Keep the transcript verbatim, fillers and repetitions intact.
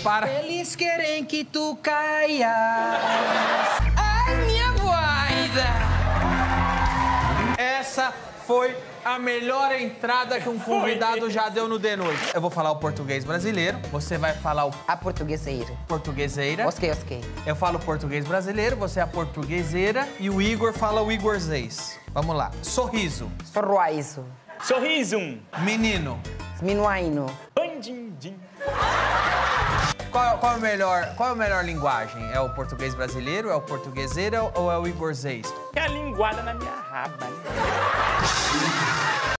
para. Eles querem que tu caias. Ai, minha guaida. Essa foi a melhor entrada que um convidado Foi. já deu no De Noite. Eu vou falar o português brasileiro, você vai falar o A portugueseira. portugueseira. Ok, ok. Eu falo o português brasileiro, você é a portugueseira e o Igor fala o Igorzês. Vamos lá. Sorriso. Sorruaiso. Sorriso. Menino. Minuaino. Bandindim. Qual, qual, é o melhor, qual é a melhor linguagem? É o português brasileiro, é o portugueseira ou é o Igorzês? É a linguada na minha raba, né?